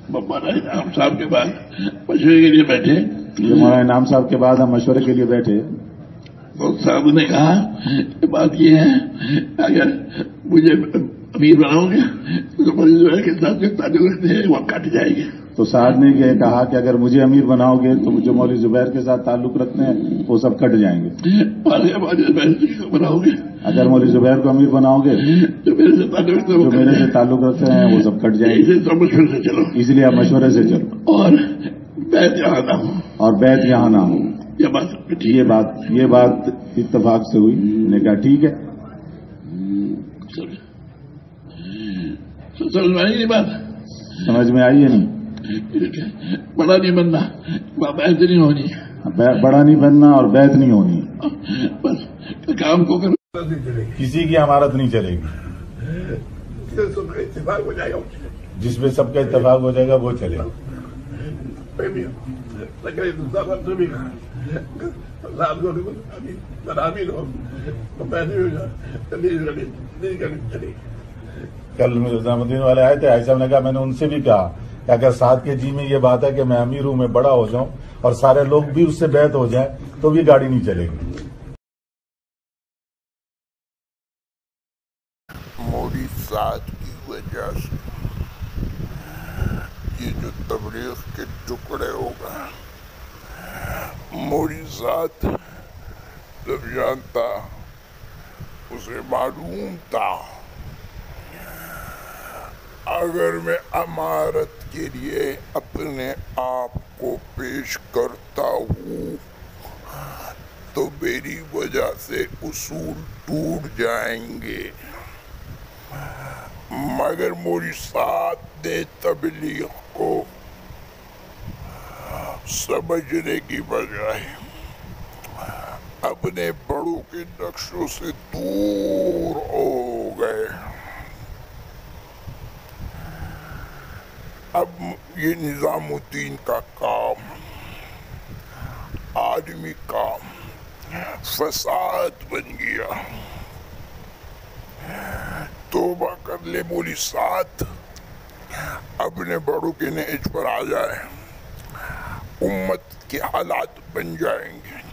मौलाना इनाम साहब के बाद मशवरे के लिए बैठे, मौलाना इनाम साहब के बाद हम मशवरे के लिए बैठे तो साहब ने कहा कि बात ये है, अगर मुझे अमीर बनाओगे तो मौलवी ज़ुबैर के साथ जो ताल्लुक रखते हैं वो कट जाएंगे। तो साहब ने ये कहा कि अगर मुझे अमीर बनाओगे तो जो मौलवी ज़ुबैर के साथ ताल्लुक रखते हैं वो सब कट जाएंगे। और अगर मौलवी ज़ुबैर को बनाओगे, अगर मौलवी ज़ुबैर को अमीर बनाओगे जो मेरे से ताल्लुक रखते हैं वो सब कट जाएंगे। मशवरे से चलो, इसलिए आप मशवरे से चलो और बैत यहाँ ना हो, और बैत यहाँ ना हो। ये बात इत्तेफाक से हुई। ने कहा ठीक है। समझ में आई नहीं बात? समझ में आई है नहीं? बड़ा नहीं बनना, बैत नहीं होनी, बड़ा नहीं बनना और बैत नहीं होनी, बस काम को कर। किसी की अमारत नहीं चलेगी, इत्तेफाक हो जाएगा, जिसमें सबका इत्तेफाक हो जाएगा वो चलेगा। कल निजामुद्दीन वाले आए थे, साहब ने कहा, मैंने उनसे भी कहा कि अगर साथ के जी में ये बात है कि मैं अमीर हूं, मैं बड़ा हो जाऊं और सारे लोग भी उससे बैत हो जाएं तो भी गाड़ी नहीं चलेगी। मोदी साथ की वजह से ये जो तबलीग के टुकड़े हो गए, मोदी साथ जब जानता उसे मालूम था अगर मैं अमारत के लिए अपने आप को पेश करता हूँ तो मेरी वजह से उसूल टूट जाएंगे, मगर मोदी साथ ने तबलीग को समझने की बजाय अपने बड़ों के नक्शों से दूर हो गए। अब ये निजामुद्दीन का काम, आदमी का फसाद बन गया। तौबा कर ले मोदी साथ, अपने बड़ों के नेज पर आ जाए, उम्मत के हालात बन जाएंगे।